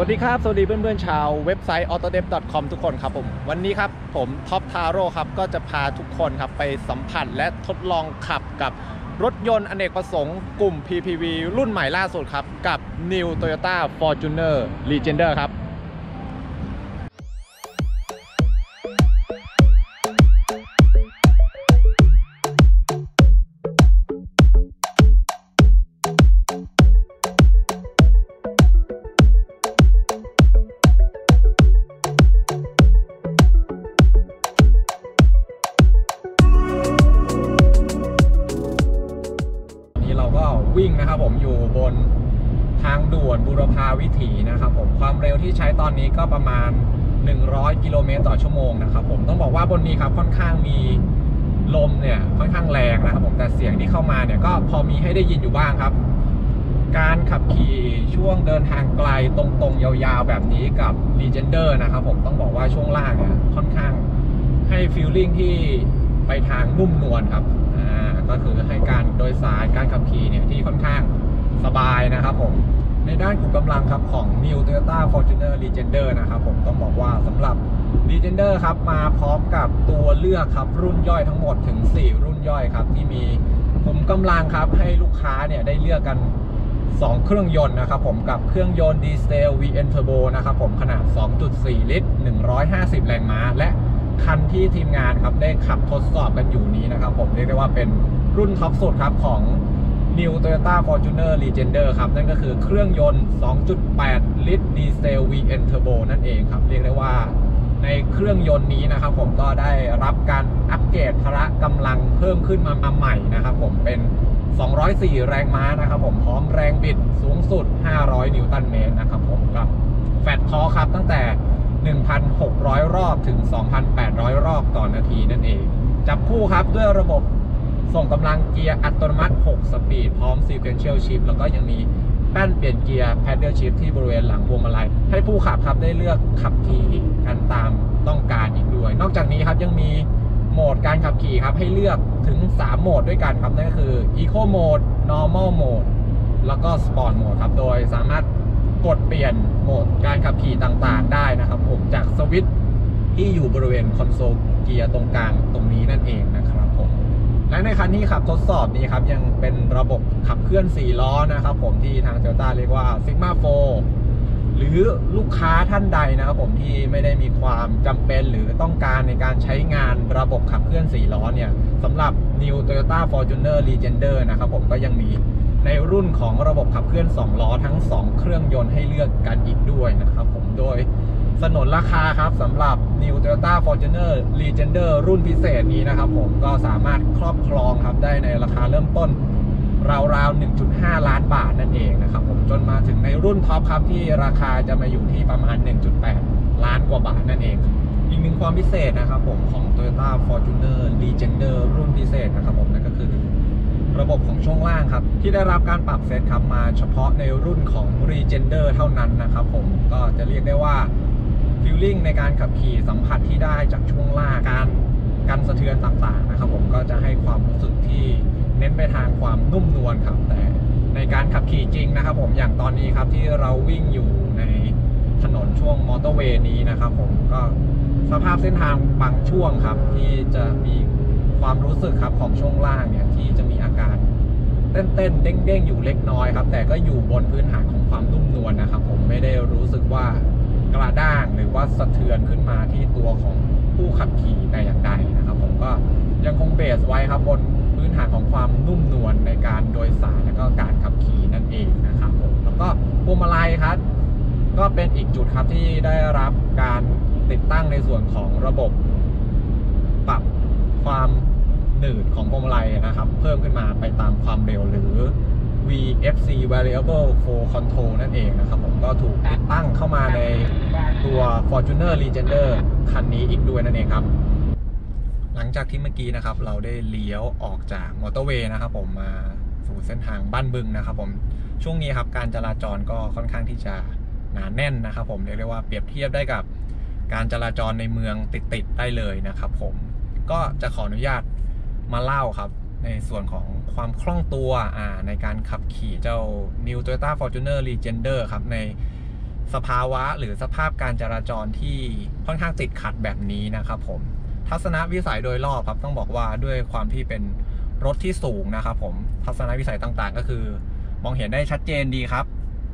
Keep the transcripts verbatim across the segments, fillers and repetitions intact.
วัสดีครับสวัสดีเพื่อนๆชาวเว็บไซต์ ออโตเดฟ ดอท คอม ทุกคนครับผมวันนี้ครับผมท็อปทาโร่ครับก็จะพาทุกคนครับไปสัมผัสและทดลองขับกับรถยนต์อเนกประสงค์กลุ่ม พี พี วี รุ่นใหม่ล่าสุดครับกับ New Toyota Fortuner Legender ครับวิ่งนะครับผมอยู่บนทางด่วนบูรพาวิถีนะครับผมความเร็วที่ใช้ตอนนี้ก็ประมาณหนึ่งร้อยกิโลเมตรต่อชั่วโมงนะครับผมต้องบอกว่าบนนี้ครับค่อนข้างมีลมเนี่ยค่อนข้างแรงนะครับผมแต่เสียงที่เข้ามาเนี่ยก็พอมีให้ได้ยินอยู่บ้างครับการขับขี่ช่วงเดินทางไกลตรงๆยาวๆแบบนี้กับ Legender นะครับผมต้องบอกว่าช่วงล่างเนี่ยค่อนข้างให้ฟีลลิ่งที่ไปทางนุ่มนวลครับก็คือให้การโดยสารการขับขี่เนี่ยที่ค่อนข้างสบายนะครับผมในด้านขุมกำลังครับของ New Toyota Fortuner Legender นะครับผมต้องบอกว่าสำหรับ Legender ครับมาพร้อมกับตัวเลือกครับรุ่นย่อยทั้งหมดถึงสี่รุ่นย่อยครับที่มีขุมกำลังครับให้ลูกค้าเนี่ยได้เลือกกันสองเครื่องยนต์นะครับผมกับเครื่องยนต์ดีเซล วี เอ็น Turbo นะครับผมขนาด สองจุดสี่ ลิตรหนึ่งร้อยห้าสิบแรงม้าและคันที่ทีมงานครับได้ขับทดสอบกันอยู่นี้นะครับผมเรียกได้ว่าเป็นรุ่นท็อปสุดครับของ New Toyota Fortuner Legender ครับนั่นก็คือเครื่องยนต์ สองจุดแปด ลิตรดีเซล วี เอ็น Turbo นั่นเองครับเรียกได้ว่าในเครื่องยนต์นี้นะครับผมก็ได้รับการอัปเกรดพละกำลังเพิ่มขึ้นมาใหม่นะครับผมเป็นสองร้อยสี่แรงม้านะครับผมพร้อมแรงบิดสูงสุดห้าร้อยนิวตันเมตรนะครับผมกับแฟตทอร์คครับตั้งแต่หนึ่งพันหกร้อย รอบถึง สองพันแปดร้อย รอบต่อนาทีนั่นเองจับคู่ครับด้วยระบบส่งกำลังเกียร์อัตโนมัติหกสปีดพร้อม Sequential Shift แล้วก็ยังมีแป้นเปลี่ยนเกียร์ Paddle Shift ที่บริเวณหลังพวงมาลัยให้ผู้ขับครับได้เลือกขับขี่กันตามต้องการอีกด้วยนอกจากนี้ครับยังมีโหมดการขับขี่ครับให้เลือกถึงสามโหมดด้วยกันครับนั่นก็คือ Eco Mode Normal Mode แล้วก็ Sport Mode ครับโดยสามารถกดเปลี่ยนโหมดการขับขี่ต่างๆได้นะครับผมจากสวิตช์ที่อยู่บริเวณคอนโซลเกียร์ตรงกลางตรงนี้นั่นเองนะครับผมและในคันนี้ขับทดสอบนี้ครับยังเป็นระบบขับเคลื่อนสี่ล้อนะครับผมที่ทาง Toyota เรียกว่า Sigma โฟร์ หรือลูกค้าท่านใดนะครับผมที่ไม่ได้มีความจำเป็นหรือต้องการในการใช้งานระบบขับเคลื่อนสี่ล้อเนี่ยสำหรับ New Toyota Fortuner Legender นะครับผมก็ยังมีในรุ่นของระบบขับเคลื่อนสองล้อทั้งสองเครื่องยนต์ให้เลือกกันอีกด้วยนะครับผมโดยสนนราคาครับสำหรับ New Toyota Fortuner Legender รุ่นพิเศษนี้นะครับผมก็สามารถครอบครองครับได้ในราคาเริ่มต้นราวๆ หนึ่งจุดห้า ล้านบาทนั่นเองนะครับผมจนมาถึงในรุ่นท็อปครับที่ราคาจะมาอยู่ที่ประมาณ หนึ่งจุดแปด ล้านกว่าบาทนั่นเองอีกหนึ่งความพิเศษนะครับผมของ Toyota Fortuner Legender รุ่นพิเศษนะครับผมนั่นก็คือระบบของช่วงล่างครับที่ได้รับการปรับเซตครับมาเฉพาะในรุ่นของ Legender เท่านั้นนะครับผมก็จะเรียกได้ว่าฟีลลิ่งในการขับขี่สัมผัสที่ได้จากช่วงล่างการกันสะเทือนต่างๆนะครับผมก็จะให้ความรู้สึกที่เน้นไปทางความนุ่มนวลครับแต่ในการขับขี่จริงนะครับผมอย่างตอนนี้ครับที่เราวิ่งอยู่ในถนนช่วงมอเตอร์เวย์นี้นะครับผมก็สภาพเส้นทางบางช่วงครับที่จะมีความรู้สึกครับของช่วงล่างเนี่ยที่จะมีอาการเต้นเต้นเด้งเด้งอยู่เล็กน้อยครับแต่ก็อยู่บนพื้นฐานของความนุ่มนวลนะครับผมไม่ได้รู้สึกว่ากระด้างหรือว่าสะเทือนขึ้นมาที่ตัวของผู้ขับขี่แต่อย่างใดนะครับผมก็ยังคงเบสไว้ครับบนพื้นฐานของความนุ่มนวลในการโดยสารและก็การขับขี่นั่นเองนะครับผมแล้วก็พวงมาลัยครับก็เป็นอีกจุดครับที่ได้รับการติดตั้งในส่วนของระบบปรับความหนืดของพวงมาลัยนะครับเพิ่มขึ้นมาไปตามความเร็วหรือ วี เอฟ ซี Variable Flow Control นั่นเองนะครับผมก็ถูกติดตั้งเข้ามาในตัว Fortuner Legender คันนี้อีกด้วยนั่นเองครับหลังจากที่เมื่อกี้นะครับเราได้เลี้ยวออกจากมอเตอร์เวย์นะครับผมมาสู่เส้นทางบ้านบึงนะครับผมช่วงนี้ครับการจราจรก็ค่อนข้างที่จะหนาแน่นนะครับผมเรียกได้ว่าเปรียบเทียบได้กับการจราจรในเมืองติดๆได้เลยนะครับผมก็จะขออนุญาตมาเล่าครับในส่วนของความคล่องตัวในการขับขี่เจ้า New Toyota Fortuner Legender ครับในสภาวะหรือสภาพการจราจรที่ค่อนข้างติดขัดแบบนี้นะครับผมทัศนวิสัยโดยรอบครับต้องบอกว่าด้วยความที่เป็นรถที่สูงนะครับผมทัศนวิสัยต่างๆก็คือมองเห็นได้ชัดเจนดีครับ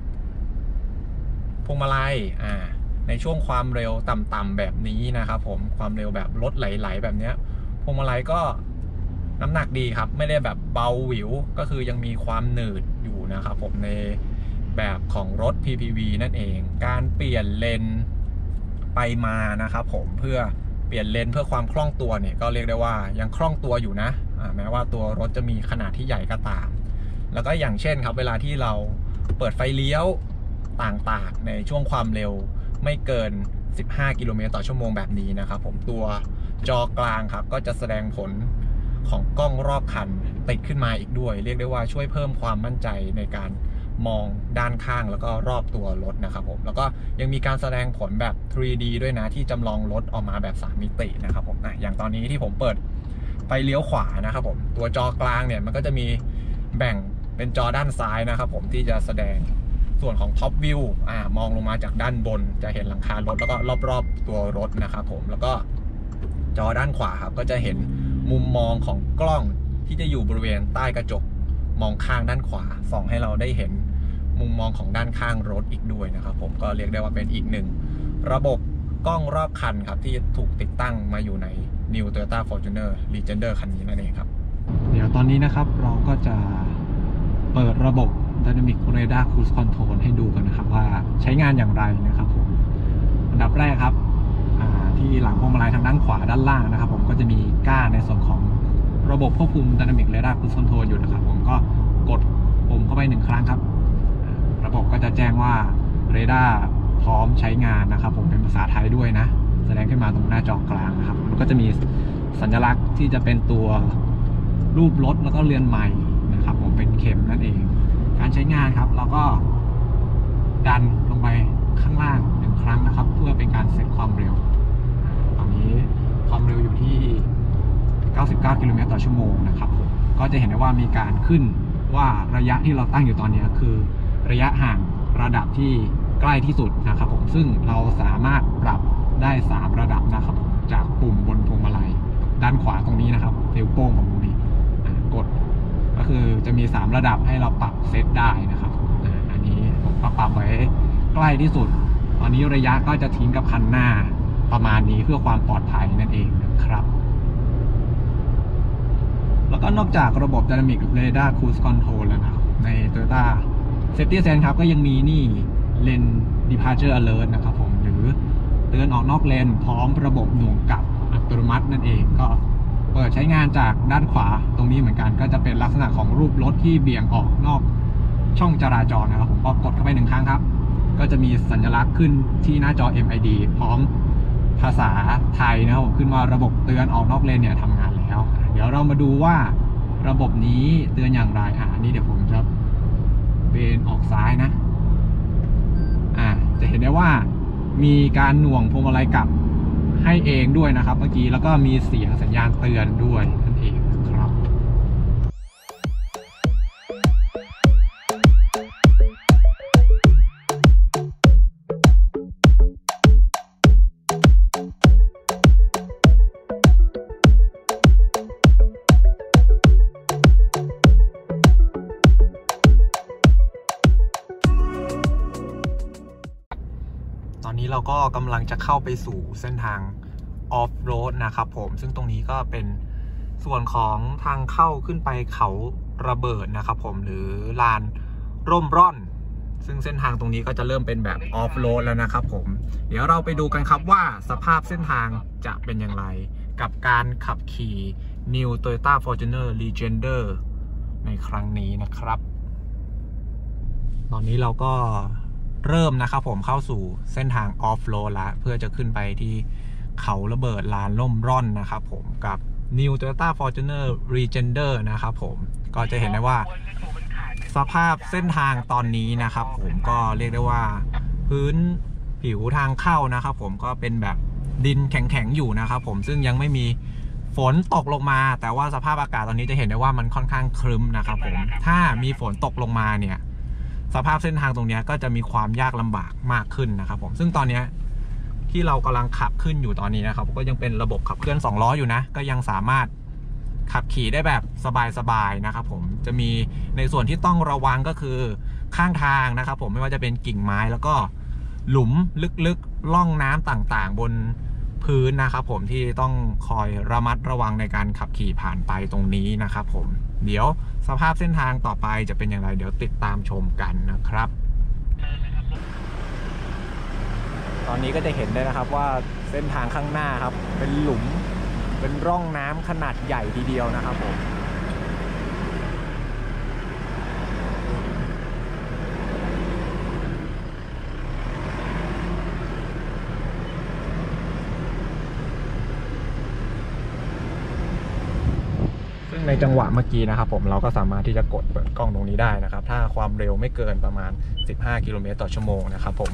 พวงมาลัยอ่าในช่วงความเร็วต่ำๆแบบนี้นะครับผมความเร็วแบบรถไหลๆแบบนี้พวงมาลัยก็น้ำหนักดีครับไม่ได้แบบเบาหวิวก็คือยังมีความหนืดอยู่นะครับผมในแบบของรถ พี พี วี นั่นเองการเปลี่ยนเลนไปมานะครับผมเพื่อเปลี่ยนเลนเพื่อความคล่องตัวเนี่ยก็เรียกได้ว่ายังคล่องตัวอยู่นะแม้ว่าตัวรถจะมีขนาดที่ใหญ่ก็ตามแล้วก็อย่างเช่นครับเวลาที่เราเปิดไฟเลี้ยวต่างๆในช่วงความเร็วไม่เกินสิบห้ากิโลเมตรต่อชั่วโมงแบบนี้นะครับผมตัวจอกลางครับก็จะแสดงผลของกล้องรอบคันติดขึ้นมาอีกด้วยเรียกได้ว่าช่วยเพิ่มความมั่นใจในการมองด้านข้างแล้วก็รอบตัวรถนะครับผมแล้วก็ยังมีการแสดงผลแบบ ทรี ดี ด้วยนะที่จำลองรถออกมาแบบสามมิตินะครับผมนะอย่างตอนนี้ที่ผมเปิดไฟเลี้ยวขวานะครับผมตัวจอกลางเนี่ยมันก็จะมีแบ่งเป็นจอด้านซ้ายนะครับผมที่จะแสดงส่วนของท็อปวิวอ่ามองลงมาจากด้านบนจะเห็นหลังคารถแล้วก็รอบๆตัวรถนะครับผมแล้วก็จอด้านขวาครับก็จะเห็นมุมมองของกล้องที่จะอยู่บริเวณใต้กระจกมองข้างด้านขวาส่องให้เราได้เห็นมุมมองของด้านข้างรถอีกด้วยนะครับผมก็เรียกได้ว่าเป็นอีกหนึ่งระบบกล้องรอบคันครับที่ถูกติดตั้งมาอยู่ใน New Toyota Fortuner Legender คันนี้นั่นเองครับเดี๋ยวตอนนี้นะครับเราก็จะเปิดระบบ Dynamic Radar Cruise Control ให้ดูกันนะครับว่าใช้งานอย่างไรนะครับผมอันดับแรกครับที่หลังพวงมาลัยทางด้านขวาด้านล่างนะครับผมก็จะมีก้านในส่วนของระบบควบคุม Dynamic Radar Cruise Control อยู่นะครับผมก็กดปุ่มเข้าไปหนึ่งครั้งครับระบบก็จะแจ้งว่าเรดาร์พร้อมใช้งานนะครับผมเป็นภาษาไทยด้วยนะแสดงขึ้นมาตรงหน้าจอกลางนะครับมันก็จะมีสัญลักษณ์ที่จะเป็นตัวรูปรถแล้วก็เรือนใหม่นะครับผมเป็นเข็มนั่นเองการใช้งานครับเราก็ดันลงไปข้างล่างหนึ่งครั้งนะครับเพื่อเป็นการเซตความเร็วตอนนี้ความเร็วอยู่ที่เก้าสิบเก้ากิโลเมตรต่อชั่วโมงนะครับผมก็จะเห็นได้ว่ามีการขึ้นว่าระยะที่เราตั้งอยู่ตอนนี้คือระยะห่างระดับที่ใกล้ที่สุดนะครับผมซึ่งเราสามารถปรับได้สามระดับนะครับจากปุ่มบนพวงมาลัยด้านขวาตรงนี้นะครับนิ้วโป้งของตรงนี้กดก็คือจะมีสามระดับให้เราปรับเซตได้นะครับอันนี้ผมก็ปรับไว้ใกล้ที่สุดตอนนี้ระยะก็จะทิ้งกับคันหน้าประมาณนี้เพื่อความปลอดภัยนั่นเองนะครับแล้วก็นอกจากระบบ Dynamic Radar Cruise Control แล้วนะครับใน Toyota Safety Sense ครับก็ยังมีนี่ Lane Departure Alert นะครับผมหรือเตือนออกนอกเลนพร้อมระบบหน่วงกลับอัตโนมัตินั่นเองก็เปิดใช้งานจากด้านขวาตรงนี้เหมือนกันก็จะเป็นลักษณะของรูปรถที่เบี่ยงออกนอกช่องจราจรนะครับผมพอกดเข้าไปหนึ่งครั้งครับก็จะมีสัญลักษณ์ขึ้นที่หน้าจอ เอ็ม ไอ ดี พร้อมภาษาไทยนะครับผมขึ้นว่าระบบเตือนออกนอกเลนเนี่ยทำงานแล้วเดี๋ยวเรามาดูว่าระบบนี้เตือนอย่างไรอ่านี่เดี๋ยวผมจะเบนออกซ้ายนะอ่าจะเห็นได้ว่ามีการหน่วงพวงมาลัยกลับให้เองด้วยนะครับเมื่อกี้แล้วก็มีเสียงสัญญาณเตือนด้วยนั่นเองนะครับ นี้เราก็กำลังจะเข้าไปสู่เส้นทางออฟโรดนะครับผมซึ่งตรงนี้ก็เป็นส่วนของทางเข้าขึ้นไปเขาระเบิดนะครับผมหรือลานร่มร่อนซึ่งเส้นทางตรงนี้ก็จะเริ่มเป็นแบบออฟโรดแล้วนะครับผมเดี๋ยวเราไปดูกันครับว่าสภาพเส้นทางจะเป็นอย่างไรกับการขับขี่ New Toyota Fortuner Legender ในครั้งนี้นะครับตอนนี้เราก็เริ่มนะครับผมเข้าสู่เส้นทางออฟโรดแล้วเพื่อจะขึ้นไปที่เขาระเบิดลานร่มร่อนนะครับผมกับ New Toyota Fortuner Legender นะครับผมก็จะเห็นได้ว่าสภาพเส้นทางตอนนี้นะครับผมก็เรียกได้ว่าพื้นผิวทางเข้านะครับผมก็เป็นแบบดินแข็งๆอยู่นะครับผมซึ่งยังไม่มีฝนตกลงมาแต่ว่าสภาพอากาศตอนนี้จะเห็นได้ว่ามันค่อนข้างครึ้มนะครับผมถ้ามีฝนตกลงมาเนี่ยสภาพเส้นทางตรงนี้ก็จะมีความยากลำบากมากขึ้นนะครับผมซึ่งตอนนี้ที่เรากำลังขับขึ้นอยู่ตอนนี้นะครับก็ยังเป็นระบบขับเคลื่อนสองล้ออยู่นะก็ยังสามารถขับขี่ได้แบบสบายๆนะครับผมจะมีในส่วนที่ต้องระวังก็คือข้างทางนะครับผมไม่ว่าจะเป็นกิ่งไม้แล้วก็หลุมลึกๆล่องน้ำต่างๆบนพื้นนะครับผมที่ต้องคอยระมัดระวังในการขับขี่ผ่านไปตรงนี้นะครับผมเดี๋ยวสภาพเส้นทางต่อไปจะเป็นอย่างไรเดี๋ยวติดตามชมกันนะครับตอนนี้ก็จะเห็นได้นะครับว่าเส้นทางข้างหน้าครับเป็นหลุมเป็นร่องน้ำขนาดใหญ่ทีเดียวนะครับผมซึ่งในจังหวะเมื่อกี้นะครับผมเราก็สามารถที่จะกดเปิดกล้องตรงนี้ได้นะครับถ้าความเร็วไม่เกินประมาณสิบห้ากิโลเมตรต่อชั่วโมงนะครับผม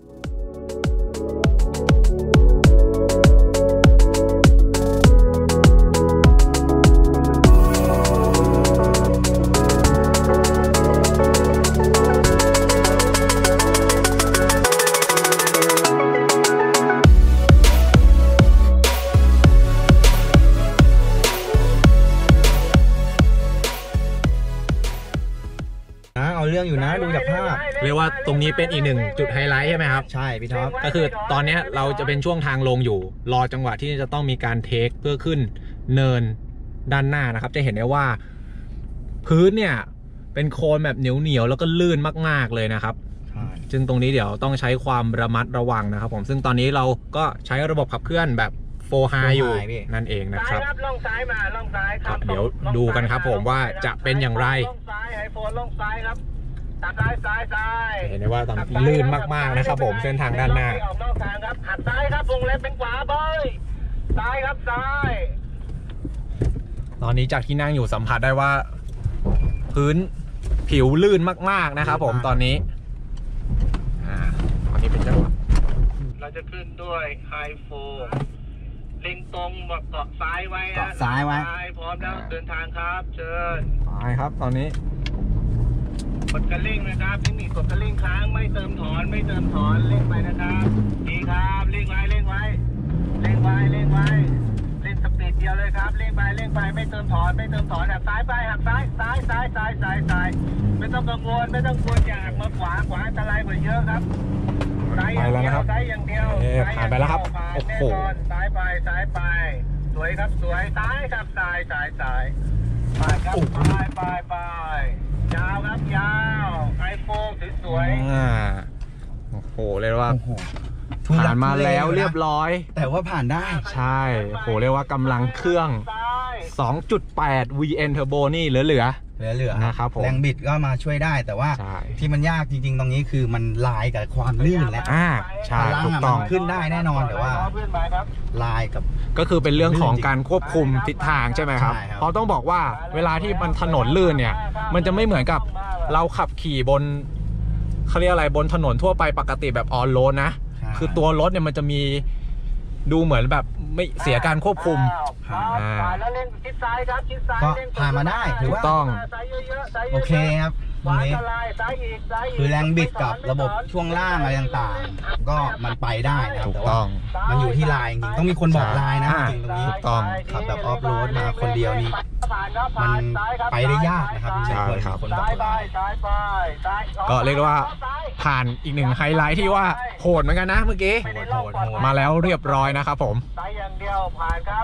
เอาเรื่องอยู่นะดูจากภาพเรียกว่าตรงนี้เป็นอีกหนึ่งจุดไฮไลท์ใช่ไหมครับใช่พี่ท็อปก็คือตอนนี้เราจะเป็นช่วงทางลงอยู่รอจังหวะที่จะต้องมีการเทคเพื่อขึ้นเนินด้านหน้านะครับจะเห็นได้ว่าพื้นเนี่ยเป็นโคลนแบบเหนียวเหนียวแล้วก็ลื่นมากๆเลยนะครับซึ่งตรงนี้เดี๋ยวต้องใช้ความระมัดระวังนะครับผมซึ่งตอนนี้เราก็ใช้ระบบขับเคลื่อนแบบโฟร์ไฮอยู่นั่นเองนะครับล่องซ้ายมาล่องซ้ายครับเดี๋ยวดูกันครับผมว่าจะเป็นอย่างไรล่องซ้ายไอโฟนล่องซ้ายครับตัดซ้ายซ้ายซ้ายเห็นได้ว่าตอนลื่นมากๆนะครับผมเส้นทางด้านหน้าออกนอกทางครับหักซ้ายครับวงเล็บเป็นขวาบอยซ้ายครับซ้ายตอนนี้จากที่นั่งอยู่สัมผัสได้ว่าพื้นผิวลื่นมากๆนะครับผมตอนนี้อ่าตอนนี้เป็นจังหวะเราจะขึ้นด้วยไฮโฟเล็งตรงเกาะซ้ายไว้เกาะซ้ายไว้พร้อมแล้วเดินทางครับเชิญไปครับตอนนี้กดกระลิ่งนะครับเทคนิคกดกระลิ่งค้างไม่เติมถอนไม่เติมถอนเร่งไปนะครับดีครับเร่งไว้เร่งไว้เร่งไว้เร่งไว้เร่งสปีดเดียวเลยครับเร่งไปเร่งไปไม่เติมถอนไม่เติมถอนหักซ้ายไปหักซ้ายซ้ายซ้ายซ้ายซ้ายซ้ายไม่ต้องกังวลไม่ต้องกลัวอย่าหักมาขวาขวาอันตรายกว่าเยอะครับไปแล้วนะครับซ้ายอย่างเดียวผ่านไปแล้วครับโอ้โหซ้ายไปซ้ายไปสวยครับสวยซ้ายครับซ้ายซ้ายซ้ายไปครับไปไปไปยาวครับยาวไอโฟนสวยๆอ่าโอ้โหเลยว่าผ่านมาแล้วเรียบร้อยแต่ว่าผ่านได้ใช่โอ้โหเรียกว่ากำลังเครื่อง สองจุดแปด วี เอ็น Turbo นี่เหลือเหลือเหลือๆนะครับผมแรงบิดก็มาช่วยได้แต่ว่าที่มันยากจริงๆตรงนี้คือมันลายกับความลื่นและอ่าใช่ถูกต้องขึ้นได้แน่นอนแต่ว่าลายกับก็คือเป็นเรื่องของการควบคุมทิศทางใช่ไหมครับเพราะต้องบอกว่าเวลาที่มันถนนลื่นเนี่ยมันจะไม่เหมือนกับเราขับขี่บนเขาเรียกอะไรบนถนนทั่วไปปกติแบบออนโรดนะคือตัวรถเนี่ยมันจะมีดูเหมือนแบบไม่เสียการควบคุมแล้วเล่นชิดซ้ายครับชิดซ้ายก็ผ่านมาได้ถือว่าต้องโอเคครับตรงนี้คือแรงบิดกับระบบช่วงล่างอะไรต่างๆก็มันไปได้นะครับแต่ว่ามันอยู่ที่ลายจริงต้องมีคนบอกลายนะจริงตรงนี้ถูกต้องขับแบบออฟโรดมาคนเดียวนี่มันไปได้ยากนะครับใช่ครับคนบอกลายก็เรียกว่าผ่านอีกหนึ่งไฮไลท์ที่ว่าโหดเหมือนกันนะเมื่อกี้มาแล้วเรียบร้อยนะครับผมซ้ายอย่างเดียวผ่านครับ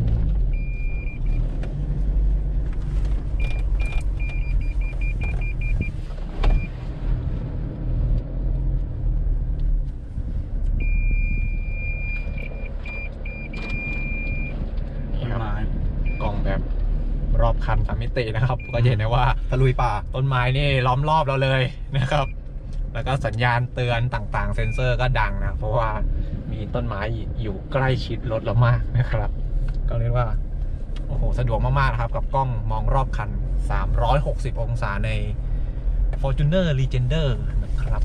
กล่องแบบรอบคันสามมิตินะครับก็เห็นได้ว่าตะลุยป่าต้นไม้นี่ล้อมรอบเราเลยนะครับแล้วก็สัญญาณเตือนต่างๆเซ็นเซอร์ก็ดังนะเพราะว่ามีต้นไม้อยู่ใกล้ชิดรถเรามากนะครับก็เรียกว่าโอ้โหสะดวกมากๆนะครับกับกล้องมองรอบคันสามร้อยหกสิบองศาใน Fortuner Legender นะครับ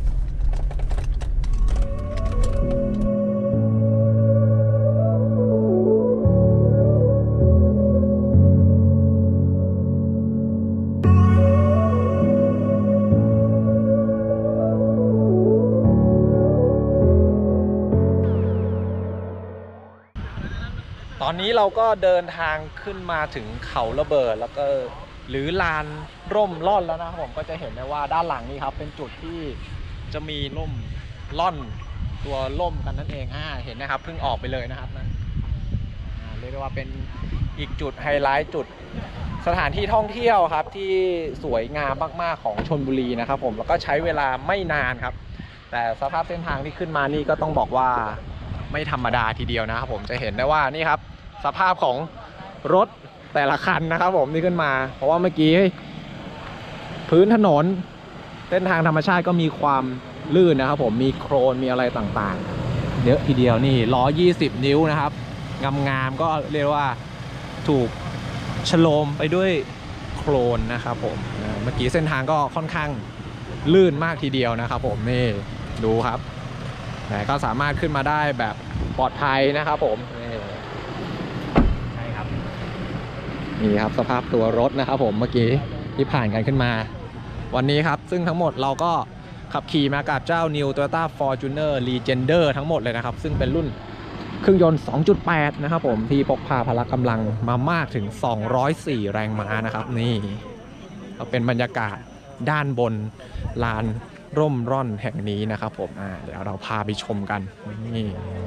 นี้เราก็เดินทางขึ้นมาถึงเขาระเบิดแล้วก็หรือลานร่มร่อนแล้วนะครับผมก็จะเห็นได้ว่าด้านหลังนี้ครับเป็นจุดที่จะมีร่มร่อนตัวร่มกันนั่นเองอ่าเห็นนะครับเพิ่งออกไปเลยนะครับนะเรียกได้ว่าเป็นอีกจุดไฮไลท์จุดสถานที่ท่องเที่ยวครับที่สวยงามมากๆของชลบุรีนะครับผมแล้วก็ใช้เวลาไม่นานครับแต่สภาพเส้นทางที่ขึ้นมานี่ก็ต้องบอกว่าไม่ธรรมดาทีเดียวนะครับผมจะเห็นได้ว่านี่ครับสภาพของรถแต่ละคันนะครับผมที่ขึ้นมาเพราะว่าเมื่อกี้พื้นถนนเส้นทางธรรมชาติก็มีความลื่นนะครับผมมีโครนมีอะไรต่างๆเยอะทีเดียวนี่ล้อยี่สิบนิ้วนะครับงามๆก็เรียกว่าถูกฉโลมไปด้วยโครนนะครับผมเมื่อกี้เส้นทางก็ค่อนข้างลื่นมากทีเดียวนะครับผมนี่ดูครับแต่ก็สามารถขึ้นมาได้แบบปลอดภัยนะครับผมนี่ใช่ครับนี่ครับสภาพตัวรถนะครับผมเมื่อกี้ที่ผ่านกันขึ้นมาวันนี้ครับซึ่งทั้งหมดเราก็ขับขี่มากับเจ้า New Toyota Fortuner Legender ทั้งหมดเลยนะครับซึ่งเป็นรุ่นเครื่องยนต์ สองจุดแปด นะครับผมที่พกพาพละกำลังมามากถึงสองร้อยสี่แรงม้านะครับนี่ก็เป็นบรรยากาศด้านบนลานร่มร่อนแห่งนี้นะครับผมอ่าเดี๋ยวเราพาไปชมกันนี่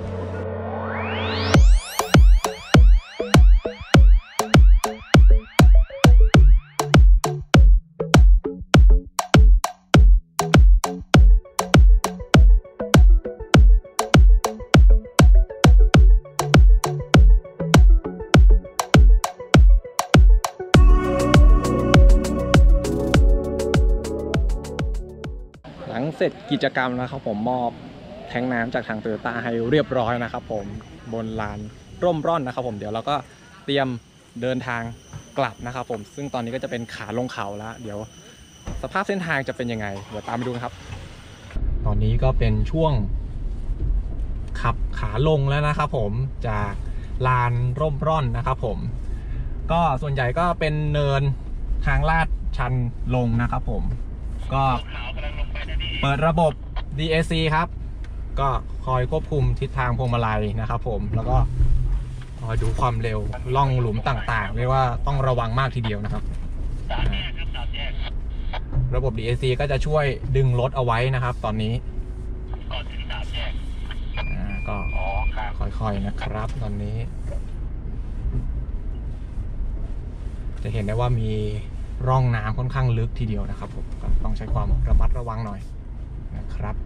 เสร็จกิจกรรมนะครับผมมอบแทงน้ำจากทางโตโยต้าให้เรียบร้อยนะครับผมบนลานร่มร่อนนะครับผมเดี๋ยวเราก็เตรียมเดินทางกลับนะครับผมซึ่งตอนนี้ก็จะเป็นขาลงเขาแล้วเดี๋ยวสภาพเส้นทางจะเป็นยังไงเดี๋ยวตามไปดูครับตอนนี้ก็เป็นช่วงขับขาลงแล้วนะครับผมจากลานร่มร่อนนะครับผมก็ส่วนใหญ่ก็เป็นเนินทางลาดชันลงนะครับผมก็เปิดระบบ ดี เอ ซี ครับก็คอยควบคุมทิศทางพวงมาลัยนะครับผมแล้วก็คอยดูความเร็วล่องหลุมต่างๆเรียกว่าต้องระวังมากทีเดียวนะครับระบบ ดี เอ ซี ก็จะช่วยดึงรถเอาไว้นะครับตอนนี้ก็ค่อยๆนะครับตอนนี้จะเห็นได้ว่ามีร่องน้ำค่อนข้างลึกทีเดียวนะครับผมก็ต้องใช้ความระมัดระวังหน่อยนะครับ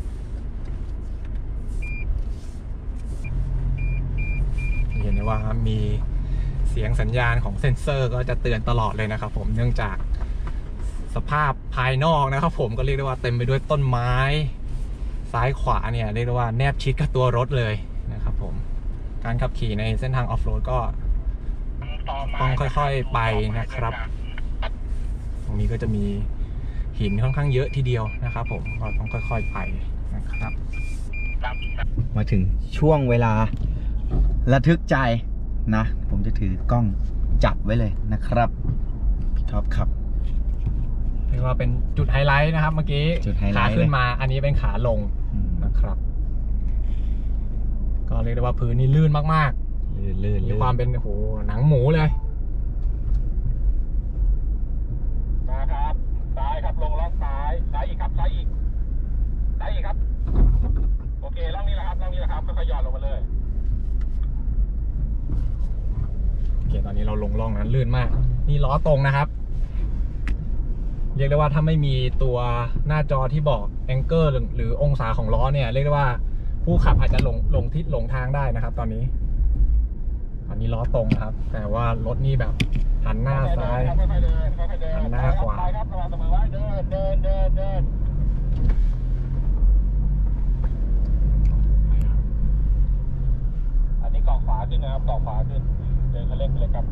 เห็นได้ว่ามีเสียงสัญญาณของเซ็นเซอร์ก็จะเตือนตลอดเลยนะครับผมเนื่องจากสภาพภายนอกนะครับผมก็เรียกได้ว่าเต็มไปด้วยต้นไม้ซ้ายขวาเนี่ยเรียกได้ว่าแนบชิดกับตัวรถเลยนะครับผมการขับขี่ในเส้นทางออฟโรดก็ต้องค่อยๆไปนะครับตรงนี้ก็จะมีหินค่อนข้างเยอะทีเดียวนะครับผมก็ต้องค่อยๆไปนะครับมาถึงช่วงเวลาระทึกใจนะผมจะถือกล้องจับไว้เลยนะครับพี่ท็อปครับเรียกว่าเป็นจุดไฮไลท์นะครับเมื่อกี้ขาขึ้นมาอันนี้เป็นขาลงนะครับก็เรียกได้ว่าพื้นนี่ลื่นมากๆลื่นๆมีความเป็นโอ้โหหนังหมูเลยนะครับซ้ายครับลงล่องซ้ายซ้ายอีกครับซ้ายอีกซ้ายอีกครับโอเคล่องนี้แหละครับล่องนี้แหละครับค่อยๆหย่อนลงมาเลยโอเคตอนนี้เราลงล่องนั้นลื่นมากนี่ล้อตรงนะครับเรียกได้ว่าถ้าไม่มีตัวหน้าจอที่บอกแองเกอร์หรือองศาของล้อเนี่ยเรียกได้ว่าผู้ขับอาจจะหลงหลงทิศหลงทางได้นะครับตอนนี้อันนี้ล้อตรงนะครับแต่ว่ารถนี่แบบหันหน้าซ้ายหันหน้าขวาอันนี้เกาะขวาขึ้นนะครับเกาะขวาขึ้นเดินคันเร่งเลยครับ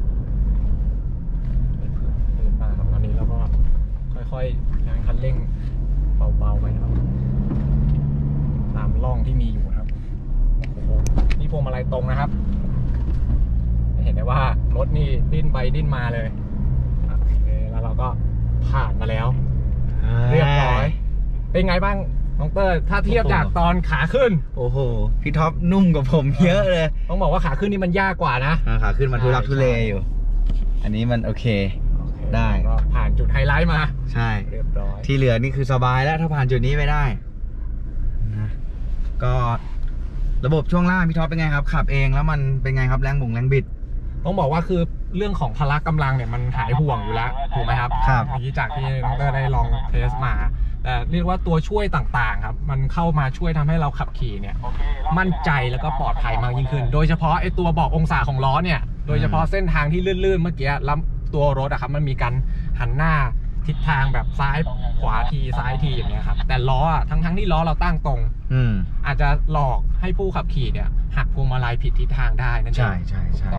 เดินมาครับตอนนี้แล้วก็ค่อยๆยังคันเร่งเบาๆไปนะครับตามร่องที่มีอยู่ครับโอ้โหนี่พวงมาลัยตรงนะครับเห็นได้ว่ารถนี่ดิ้นไปดิ้นมาเลยโอเคแล้วเราก็ผ่านมาแล้วเรียบร้อยเป็นไงบ้างน้องเต้ยถ้าเทียบจากตอนขาขึ้นโอ้โหพี่ท็อปนุ่มกว่าผมเยอะเลยต้องบอกว่าขาขึ้นนี่มันยากกว่านะขาขึ้นมันทุลักทุเลอยู่อันนี้มันโอเคได้ผ่านจุดไฮไลท์มาใช่เรียบร้อยที่เหลือนี่คือสบายแล้วถ้าผ่านจุดนี้ไปได้นะก็ระบบช่วงล่างพี่ท็อปเป็นไงครับขับเองแล้วมันเป็นไงครับแรงบุ๋งแรงบิดต้องบอกว่าคือเรื่องของพละกำลังเนี่ยมันหายห่วงอยู่แล้วถูกไหมครับครับเมื่อกี้จากที่น้องเตอร์ได้ลองเทสมาแต่เรียกว่าตัวช่วยต่างๆครับมันเข้ามาช่วยทำให้เราขับขี่เนี่ยมั่นใจแล้วก็ปลอดภัยมากยิ่งขึ้นโดยเฉพาะไอ้ตัวบอกองศาของล้อเนี่ยโดยเฉพาะเส้นทางที่ลื่นๆเมื่อกี้แล้วตัวรถอะครับมันมีการหันหน้าทิศทางแบบซ้ายขวาทีซ้ายทีอย่างเงี้ยครับแต่ล้อทั้งๆที่ล้อเราตั้งตรงอืมอาจจะหลอกให้ผู้ขับขี่เนี่ยหักพวงมาลัยผิดทิศทางได้นั่นเองใช่ใช่ใช่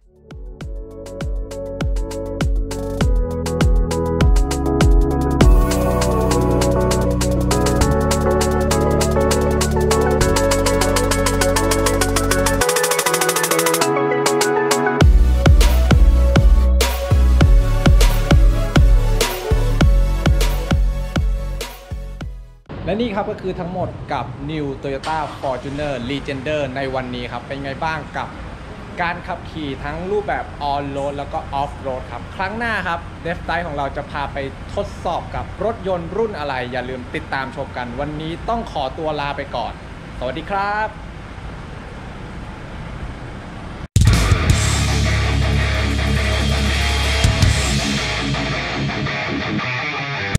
และนี่ครับก็คือทั้งหมดกับ New Toyota Fortuner Legender ในวันนี้ครับเป็นไงบ้างกับการขับขี่ทั้งรูปแบบ On Road แล้วก็ Off Road ครับครั้งหน้าครับ Dev Dive ของเราจะพาไปทดสอบกับรถยนต์รุ่นอะไรอย่าลืมติดตามชมกันวันนี้ต้องขอตัวลาไปก่อนสวัสดีครับ